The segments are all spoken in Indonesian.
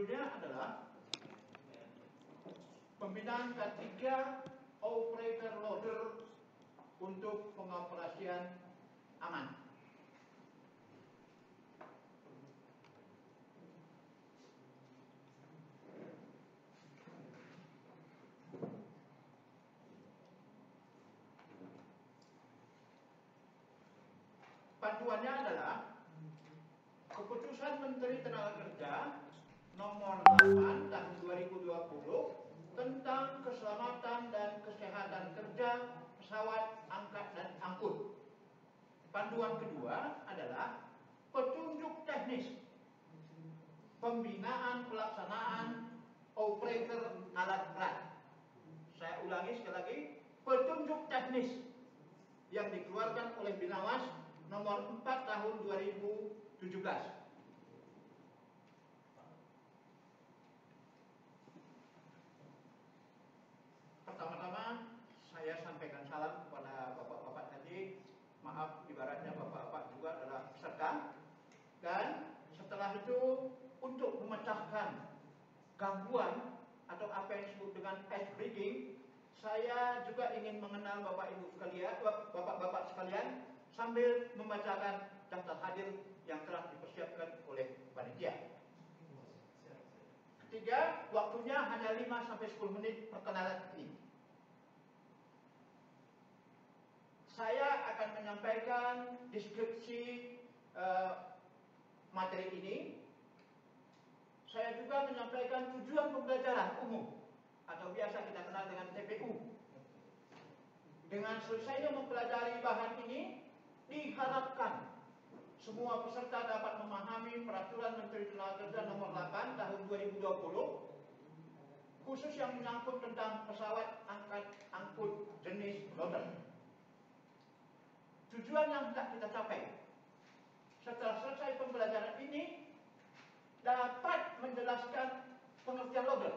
Judulnya adalah Pembinaan K3 Operator Loader untuk pengoperasian aman. Panduannya adalah Keputusan Menteri Tenaga Kerja Nomor 8 Tahun 2020 tentang keselamatan dan kesehatan kerja pesawat, angkat dan angkut. Panduan kedua adalah petunjuk teknis pembinaan pelaksanaan operator alat berat. Saya ulangi sekali lagi, petunjuk teknis yang dikeluarkan oleh Binawas Nomor 4 Tahun 2017. Pertama-tama saya sampaikan salam kepada bapak-bapak tadi. Maaf, ibaratnya bapak-bapak juga adalah peserta. Dan setelah itu, untuk memecahkan gangguan atau apa yang disebut dengan ice breaking, saya juga ingin mengenal bapak-ibu sekalian, bapak-bapak sekalian, sambil membacakan daftar hadir yang telah dipersiapkan oleh panitia. Ketiga, waktunya hanya 5-10 menit perkenalan ini. Saya akan menyampaikan deskripsi materi ini. Saya juga menyampaikan tujuan pembelajaran umum atau biasa kita kenal dengan TPU. Dengan selesainya mempelajari bahan ini, diharapkan semua peserta dapat memahami Peraturan Menteri Tenaga Kerja Nomor 8 Tahun 2020, khusus yang menyangkut tentang pesawat angkat angkut jenis loader. Tujuan yang hendak kita capai setelah selesai pembelajaran ini dapat menjelaskan pengertian loader,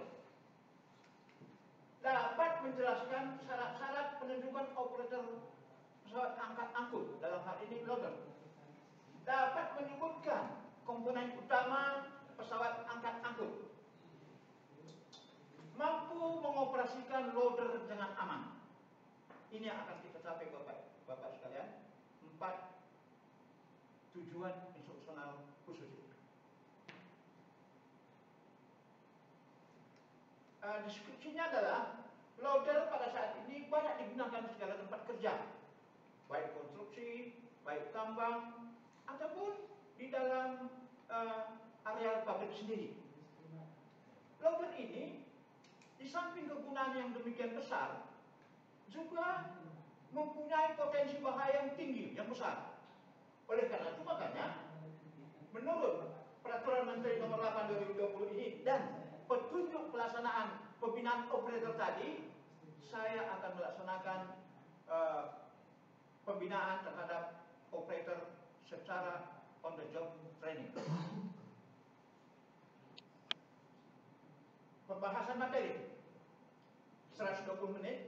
dapat menjelaskan syarat-syarat penunjukan operator pesawat angkat angkut, dalam hal ini loader, dapat menyebutkan komponen utama pesawat angkat angkut, mampu mengoperasikan loader dengan aman. Ini yang akan kita capai bapak sekalian, 4 tujuan instruksional khusus itu. Deskripsinya adalah loader pada saat ini banyak digunakan di segala tempat kerja, baik konstruksi, baik tambang, ataupun di dalam area pabrik sendiri. Loader ini di samping kegunaan yang demikian besar, juga mempunyai potensi bahaya yang tinggi, yang besar. Oleh karena itu makanya, menurut Peraturan Menteri Nomor 8 2020 ini dan petunjuk pelaksanaan pembinaan operator tadi, saya akan melaksanakan pembinaan terhadap operator secara on the job training. Pembahasan materi 120 menit.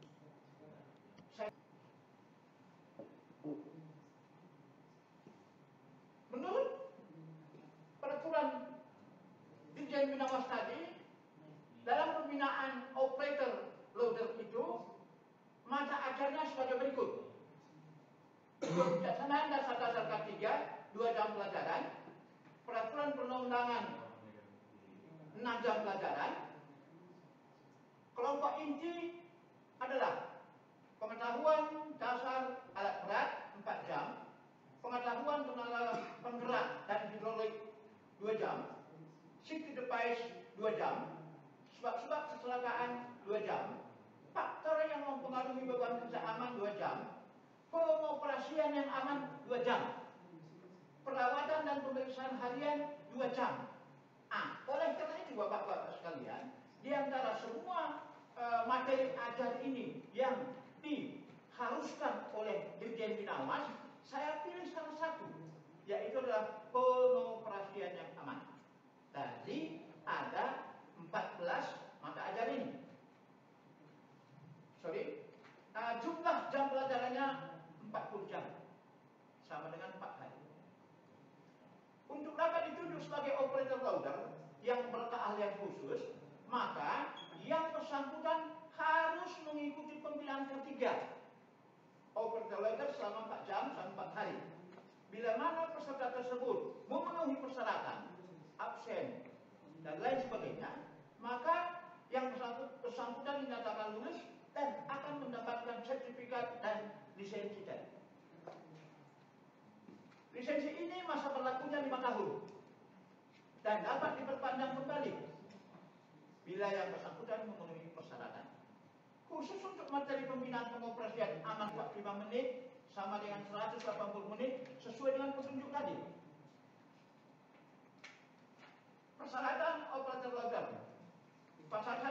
Menurut peraturan Dirjen Binawas tadi, dalam pembinaan operator loader itu, mata ajarnya sebagai berikut. Kebijaksanaan dasar-dasar K3, 2 jam pelajaran. Peraturan perundang-undangan 6 jam pelajaran. Kelompok inti adalah pengetahuan dasar alat berat 4 jam, pengetahuan tenaga penggerak dan hidrolik 2 jam, safety device 2 jam, sebab-sebab kecelakaan 2 jam, faktor yang mempengaruhi beban kerja aman 2 jam, pengoperasian yang aman 2 jam, perawatan dan pemeriksaan harian 2 jam. Oleh karena itu bapak-bapak sekalian, di antara semua materi ajar ini yang diharuskan oleh Dirjen Binawas, saya pilih salah satu, yaitu adalah pengoperasian yang aman. Tadi ada 14 mata ajar ini. Jumlah jam pelajarannya 40 jam, sama dengan 4 hari. Untuk dapat ditunjuk sebagai operator loader, yang berkeahlian khusus, maka yang bersangkutan harus mengikuti pembinaan ketiga operator loader selama 4 jam dan 4 hari. Bila mana peserta tersebut memenuhi persyaratan, absen, dan lain sebagainya, maka yang bersangkutan dinyatakan lulus dan akan mendapatkan sertifikat dan lisensi tadi. Lisensi ini masa berlakunya 5 tahun dan dapat diperpanjang kembali bila yang bersangkutan memenuhi persyaratan. Khusus untuk materi pembinaan pengoperasian aman 45 menit sama dengan 180 menit sesuai dengan petunjuk tadi. Persyaratan operator loader. Pasal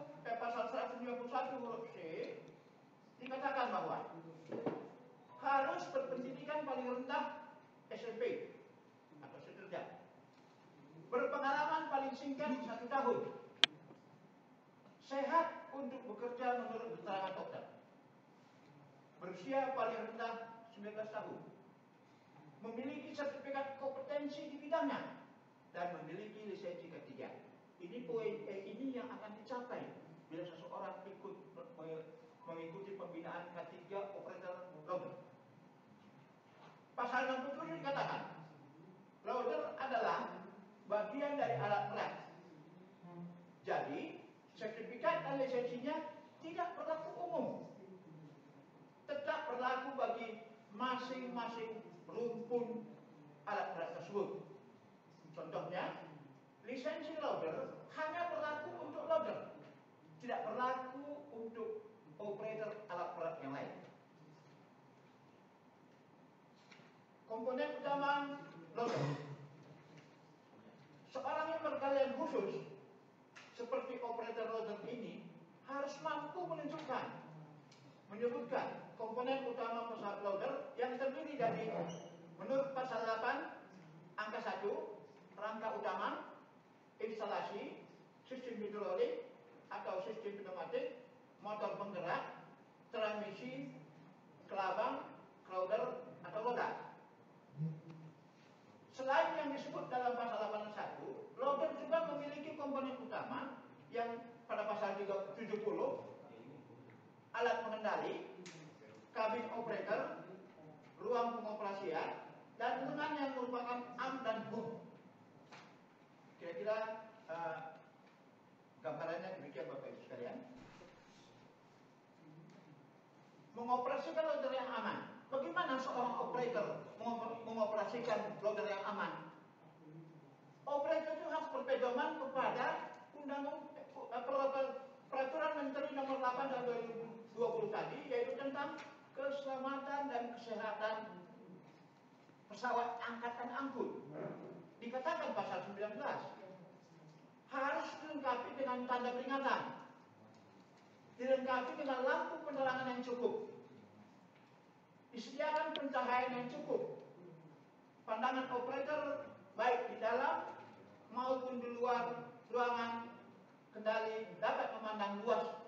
191 huruf C dikatakan bahwa harus berpendidikan paling rendah SMP atau sederajat, berpengalaman paling singkat 1 tahun, sehat untuk bekerja menurut keterangan dokter, berusia paling rendah 19 tahun, memiliki sertifikat kompetensi di bidangnya, dan memiliki lisensi ketiga. Ini poin ini yang akan dicapai bila seseorang ikut mengikuti pembinaan K3 operator loader. Pasal 67 dikatakan, loader adalah bagian dari alat berat. Jadi, sertifikat dan lisensinya tidak berlaku umum. Tetap berlaku bagi masing-masing rumpun alat berat tersebut. Contohnya, lisensi loader hanya berlaku untuk loader, tidak berlaku untuk operator alat berat yang lain. Komponen utama loader. Seorang yang berkeahlian khusus seperti operator loader ini harus mampu menyebutkan komponen utama pesawat loader yang terdiri dari, menurut pasal 8 angka 1, rangka utama, instalasi, sistem hidrolik atau sistem pneumatik, motor penggerak, transmisi, kelabang, crowder atau roda. Selain yang disebut dalam pasal 81, loader juga memiliki komponen utama yang pada pasal 70, alat pengendali, kabin operator, ruang pengoperasian, dan lengan yang merupakan arm dan boom. Kira-kira gambarannya demikian Bapak Ibu sekalian. Mengoperasikan loader yang aman. Bagaimana seorang operator mengoperasikan loader yang aman? Operator itu harus berpedoman kepada Peraturan Menteri Nomor 8 tahun 2020 tadi, yaitu tentang keselamatan dan kesehatan pesawat angkatan angkut. Dikatakan pasal 19 harus dilengkapi dengan tanda peringatan, dilengkapi dengan lampu penerangan yang cukup, disediakan pencahayaan yang cukup, pandangan operator baik di dalam maupun di luar ruangan kendali dapat memandang luas